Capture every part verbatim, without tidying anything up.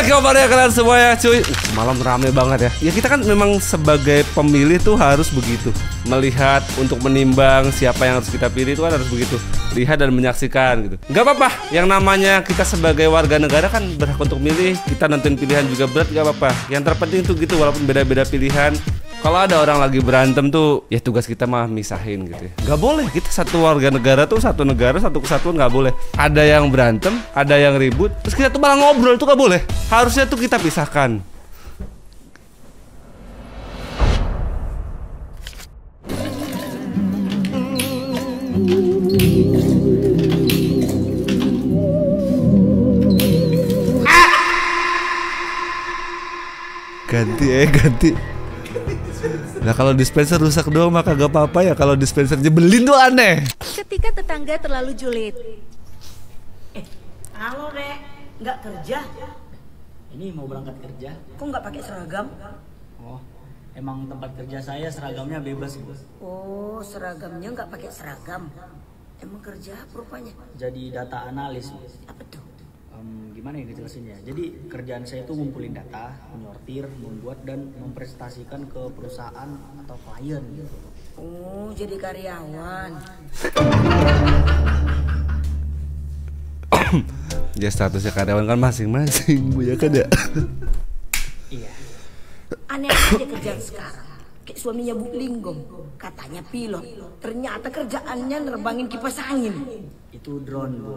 Gimana kabarnya kalian semua ya cuy? Uh, malam rame banget ya. Ya kita kan memang sebagai pemilih tuh harus begitu. Melihat untuk menimbang siapa yang harus kita pilih itu kan harus begitu. Lihat dan menyaksikan gitu. Gak apa-apa. Yang namanya kita sebagai warga negara kan berhak untuk milih. Kita nentuin pilihan juga berat, gak apa-apa. Yang terpenting tuh gitu walaupun beda-beda pilihan. Kalau ada orang lagi berantem tuh, ya tugas kita mah misahin gitu ya. Gak boleh, kita satu warga negara tuh, satu negara, satu kesatuan gak boleh. Ada yang berantem, ada yang ribut, terus kita tuh malah ngobrol, tuh gak boleh. Harusnya tuh kita pisahkan. Ganti eh, ganti. Nah kalau dispenser rusak doang maka gak apa-apa ya. Kalau dispenser jebelin tuh aneh. Ketika tetangga terlalu julid. Eh, halo Rek, nggak kerja? Ini mau berangkat kerja. Kok nggak pakai seragam? Oh, emang tempat kerja saya seragamnya bebas Bu. Oh, seragamnya nggak pakai seragam. Emang kerja apa rupanya? Jadi data analis Bu. Apa tuh? Um, gimana ya dijelasinnya? Jadi kerjaan saya itu ngumpulin data, menyortir, membuat dan mempresentasikan ke perusahaan atau klien gitu. Oh, jadi karyawan. Ya statusnya karyawan kan masing-masing Bu ya kan ya. Iya. Aneh aja kerjaan sekarang. Kayak suaminya Bu Linggong, katanya pilot. Ternyata kerjaannya nerbangin kipas angin. Itu drone Bu.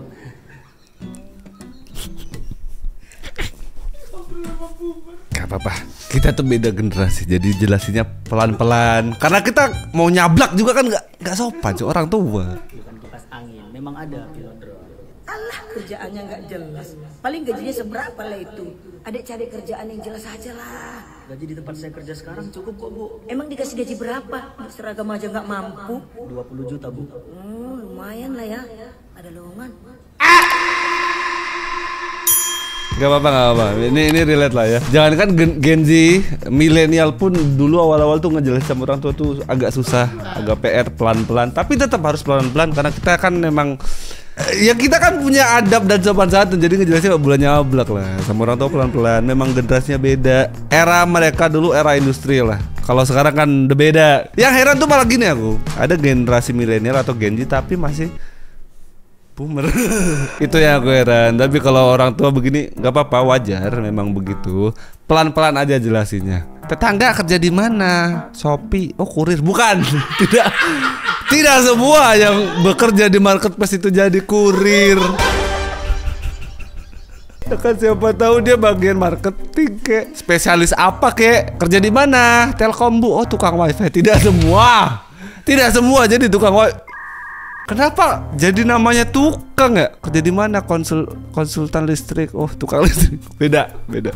Gak apa-apa, kita tuh beda generasi, jadi jelasinnya pelan-pelan. Karena kita mau nyablak juga kan gak, gak sopan cuy, orang tua. Bukan kipas angin, memang ada pilot drone. Alah, kerjaannya nggak jelas. Paling gajinya seberapa lah itu? Adek cari kerjaan yang jelas aja lah. Gaji di tempat saya kerja sekarang cukup kok Bu. Emang dikasih gaji berapa? Seragam aja nggak mampu. dua puluh juta Bu. Hmm, lumayan lah ya. Ada lowongan. Gak apa-apa, gak apa-apa. Ini ini relate lah ya. Jangan kan gen, Gen Z, milenial pun dulu awal-awal tuh ngejelasin sama orang tua tuh agak susah, agak P R pelan-pelan. Tapi tetap harus pelan-pelan karena kita kan memang ya kita kan punya adab dan sopan santun. Jadi ngejelasin gak boleh nyablak lah sama orang tua pelan-pelan. Memang generasinya beda. Era mereka dulu era industri lah. Kalau sekarang kan udah beda. Yang heran tuh malah gini aku. Ada generasi milenial atau Gen Z tapi masih boomer. Itu yang aku heran. Tapi kalau orang tua begini nggak apa-apa, wajar, memang begitu. Pelan-pelan aja jelasinnya. Tetangga kerja di mana? Shopee. Oh, kurir. Bukan. Tidak. Tidak semua yang bekerja di marketplace itu jadi kurir. Ya kan siapa tahu dia bagian marketing kek. Spesialis apa kek? Kerja di mana? Telkom Bu. Oh, tukang wifi. Tidak semua. Tidak semua jadi tukang wifi. Kenapa jadi namanya tukang ya? Kerja di mana? Konsul konsultan listrik. Oh, tukang listrik. Beda, beda.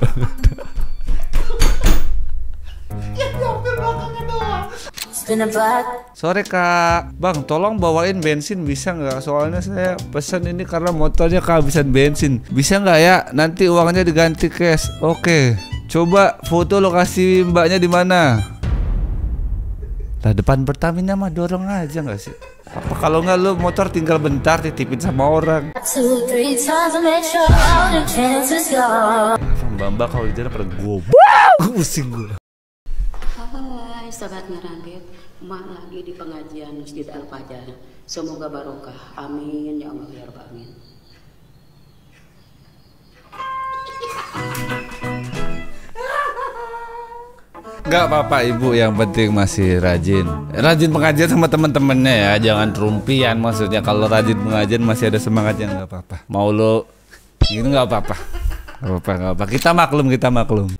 Sore Kak, Bang, tolong bawain bensin bisa nggak? Soalnya saya pesan ini karena motornya kehabisan bensin. Bisa nggak ya? Nanti uangnya diganti cash. Oke. Coba foto lokasi mbaknya di mana? Lah depan Pertamina mah dorong aja nggak sih? Apa kalau nggak lu motor tinggal bentar titipin sama orang? Mbak-mbak kalau di jalan pada goblok. Pusing gue. Hai sahabat Ngeradit, Mak lagi di pengajian Masjid Al-Fajar. Semoga barokah. Amin ya Allah ya Rabbal Alamin. Gak apa-apa Ibu, yang penting masih rajin. Rajin pengajian sama teman-temannya ya, jangan rumpian maksudnya. Kalau rajin pengajian masih ada semangatnya nggak apa-apa. Mau lo gitu nggak apa-apa. Nggak apa-apa, nggak apa. Kita maklum, kita maklum.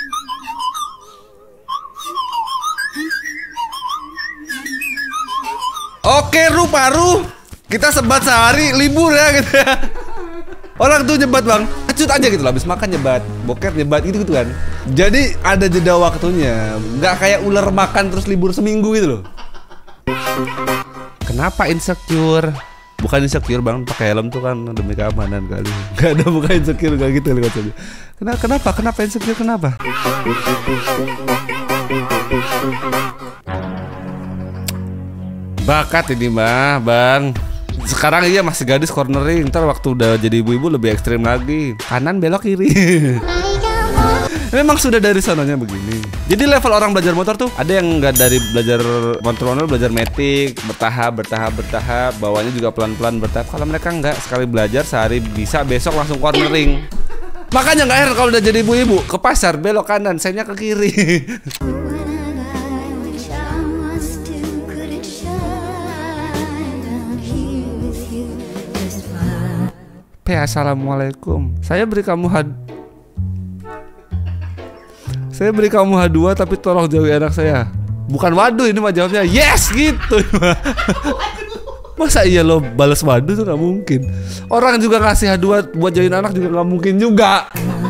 Oke, Ru Paru. Kita sebat sehari libur ya gitu ya. Orang tuh nyebat Bang, acut aja gitu lah, habis makan nyebat, boker nyebat gitu gitu kan. Jadi ada jeda waktunya, nggak kayak ular makan terus libur seminggu gitu loh. Kenapa insecure? Bukan insecure Bang, pakai helm tuh kan demi keamanan kali. Gak ada, bukan insecure, gak gitu loh katanya. Kenapa? Kenapa? Kenapa insecure? Kenapa? Bakat ini mah Bang. Sekarang iya masih gadis cornering, ntar waktu udah jadi ibu-ibu lebih ekstrim lagi. Kanan belok kiri. Memang sudah dari sononya begini. Jadi level orang belajar motor tuh ada yang nggak dari belajar motor manual, belajar matic, bertahap, bertahap, bertahap, bawahnya juga pelan-pelan bertahap. Kalau mereka nggak, sekali belajar sehari bisa, besok langsung cornering. Makanya nggak heran kalau udah jadi ibu-ibu ke pasar belok kanan, sayapnya ke kiri. P, assalamualaikum. Saya beri kamu had Saya beri kamu H dua tapi tolong jauhi anak saya. Bukan waduh, ini mah jawabnya yes gitu. Masa iya lo balas waduh tuh gak mungkin. Orang juga ngasih H dua buat jauhin anak juga gak mungkin juga.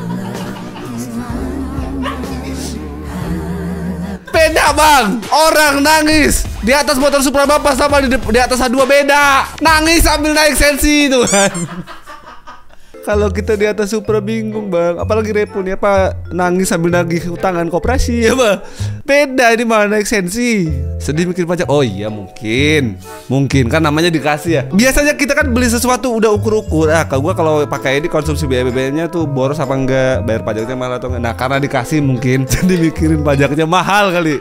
Beda bang, orang nangis di atas motor Supra bapak sama di, di atas H dua beda. Nangis sambil naik sensi itu kan. Kalau kita di atas Supra bingung bang, apalagi Repo nih, apa nangis sambil nagih utangan koperasi ya bang. Beda ini malah naik sensi. Sedih mikir pajak, oh iya mungkin, mungkin kan namanya dikasih ya. Biasanya kita kan beli sesuatu udah ukur-ukur. Ah kalau gua kalau pakai ini konsumsi biaya B B M-nya tuh boros apa enggak, bayar pajaknya mahal atau enggak. Nah karena dikasih mungkin jadi mikirin pajaknya mahal kali.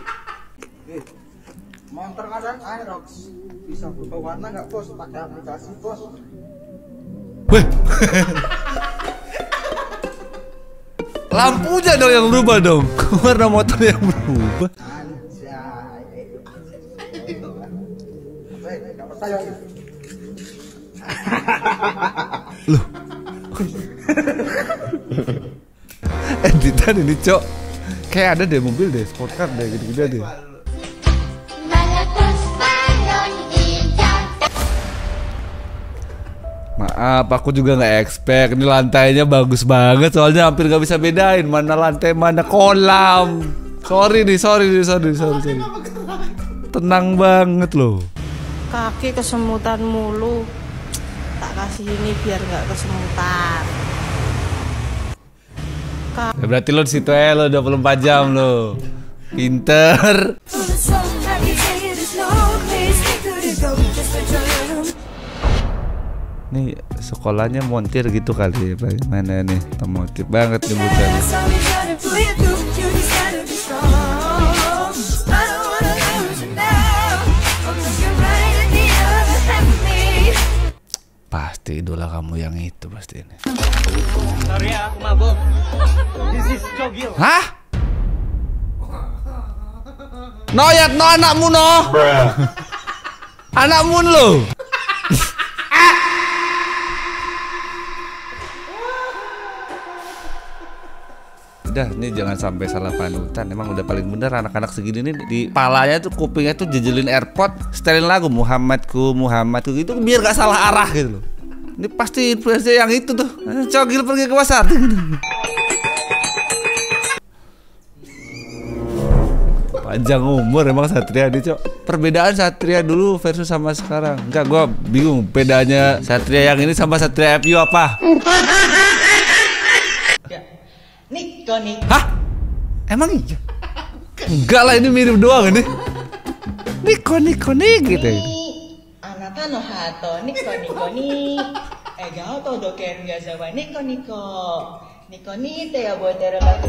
Motor kadang Aerox bisa berubah warna nggak bos? Pakai aplikasi bos. Weh. Lampunya dong yang berubah dong. Warna motor yang berubah. Loh. Editan ini cok. Kayak ada deh mobil deh, sport car deh gitu-gitu deh. Maaf, aku juga nggak expect. Ini lantainya bagus banget, soalnya hampir nggak bisa bedain mana lantai mana kolam. Sorry nih, sorry nih, sorry, sorry, sorry. Tenang banget loh. Kaki kesemutan mulu. Tak kasih ini biar nggak kesemutan. Ya berarti lo di situ ya lo dua puluh empat jam lo. Pinter. Nih sekolahnya montir gitu kali ya, mana nih otomotif banget nih bukan. Pasti idola kamu yang itu pasti ini. Sorry ya, aku mabuk. This is Cogil. Hah? Noyat no anakmu no. Anakmu lo. Udah, ini jangan sampai salah panutan. Emang udah paling bener anak-anak segini nih di palanya tuh kupingnya tuh jejelin AirPod, setelin lagu Muhammadku, Muhammadku gitu biar gak salah arah gitu loh. Ini pasti influencer yang itu tuh. Cogil pergi ke pasar. Panjang umur emang Satria nih, Cok. Perbedaan Satria dulu versus sama sekarang. Enggak, gua bingung bedanya Satria yang ini sama Satria F U apa? Niko nih. Hah? Emang iya? Enggak lah, ini mirip doang ini. Niko Niko nih gitu. Anata no hato Niko Niko ni. Eh gao to doken ga zawa Niko Niko. Niko ni te ya buat terlalu.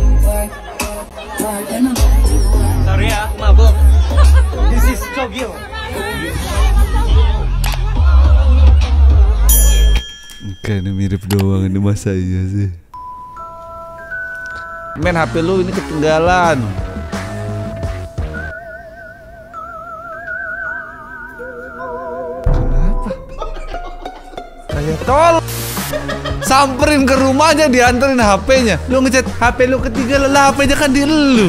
Sorry ya, aku mabuk. This is Cogil. Enggak, ini mirip doang, ini masa iya sih. Men, H P lu ini ketinggalan. Kenapa? Kayak tol. Samperin ke rumahnya, dianterin H P-nya. Lu ngechat H P lu ketinggalan, lah H P-nya kan di lu.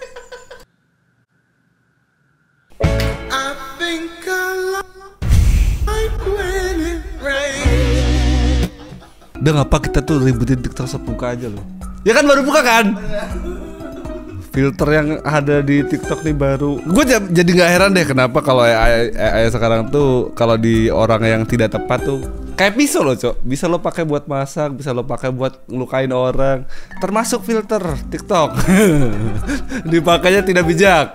Udah ngapa kita tuh ributin TikTok sebuka aja loh. Ya kan baru buka kan? Filter yang ada di TikTok nih baru. Gue jadi nggak heran deh kenapa kalau A I sekarang tuh kalau di orang yang tidak tepat tuh kayak pisau loh, Cok. Bisa lo pakai buat masak, bisa lo pakai buat ngelukain orang. Termasuk filter TikTok. Dipakainya tidak bijak.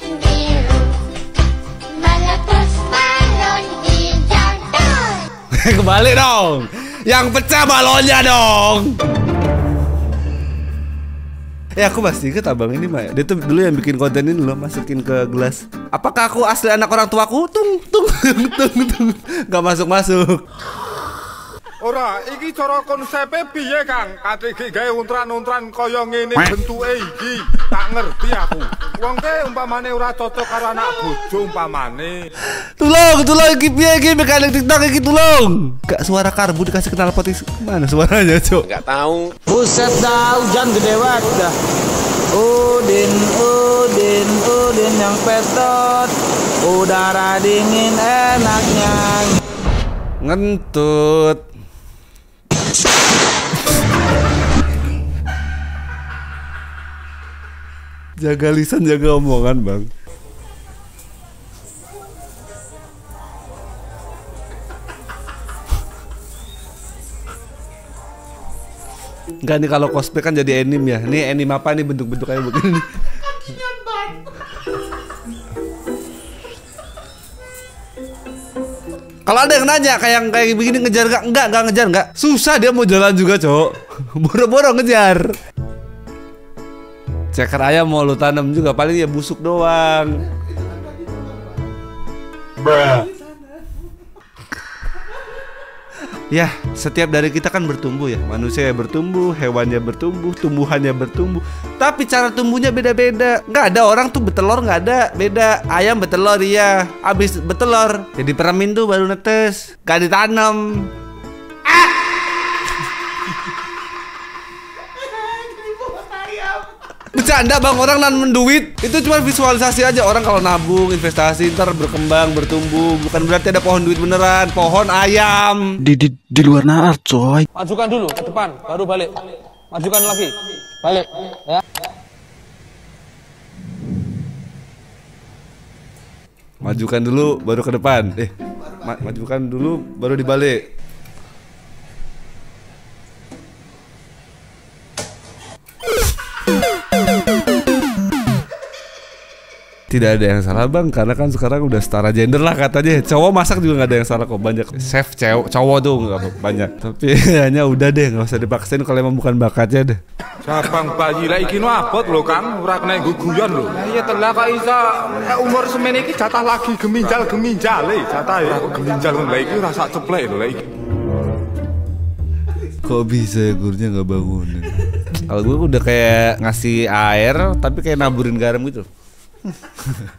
Kembali dong. Yang pecah balonnya dong. Eh aku masih inget abang ini mah. Dia tuh dulu yang bikin konten ini loh, masukin ke gelas. Apakah aku asli anak orang tuaku? Tung tung tung tung. Gak masuk masuk. Ora, iki cara konsepe piye, Kang? Kate iki gawe untran-untran kaya ngene bentuke iki. Tak ngerti aku. Wong ke umpamane ora cocok karo anak bojo umpamane. Tolong, tolong iki piye iki mekanik TikTok iki tolong. Gak suara karbu dikasih knalpot mana suaranya, Cok? Gak tahu. Buset dah, hujan gede banget dah. Udin, Udin, Udin yang petot. Udara dingin enaknya. Ngentut. Jaga lisan, jaga omongan, Bang. Enggak nih kalau cosplay kan jadi anime ya. Nih anime apa nih bentuk-bentuk kayak begini. Kalau ada yang nanya kayak yang kayak begini ngejar gak? Enggak, enggak ngejar enggak. Susah dia mau jalan juga, Cok. Boro-boro ngejar. Ceker ayam mau lu tanam juga paling ya busuk doang. Bruh. Ya, setiap dari kita kan bertumbuh ya. Manusia ya bertumbuh, hewannya bertumbuh, tumbuhannya bertumbuh. Tapi cara tumbuhnya beda-beda. Nggak ada orang tuh betelor, nggak ada. Beda. Ayam betelor iya. Abis betelor jadi peramin tuh baru netes. Gak ditanam. Bercanda bang, orang nanam duit itu cuma visualisasi aja. Orang kalau nabung, investasi ntar berkembang, bertumbuh. Bukan berarti ada pohon duit beneran. Pohon ayam Di di, di luar nalar, coy. Majukan dulu ke depan, baru balik. Majukan lagi, balik. Ya. Majukan dulu, baru ke depan. Eh, ma majukan dulu, baru dibalik. Tidak ada yang salah bang, karena kan sekarang udah setara gender lah katanya. Cowok masak juga nggak ada yang salah kok, banyak chef cewek cowok tuh nggak banyak. Tapi hanya udah deh, nggak usah dipaksain kalau emang bukan bakatnya deh. Sabang bayi lah iki no abot lho Kang, ora kena guguyon lho. Lah iya telah kok iso umur semene iki jatah lagi geminjal-geminjale, jatah ya geminjal lha iki ora sak ceplek lho lha iki. Kok bisa ya gurunya nggak bangunin? Kalau gue udah kayak ngasih air tapi kayak naburin garam gitu.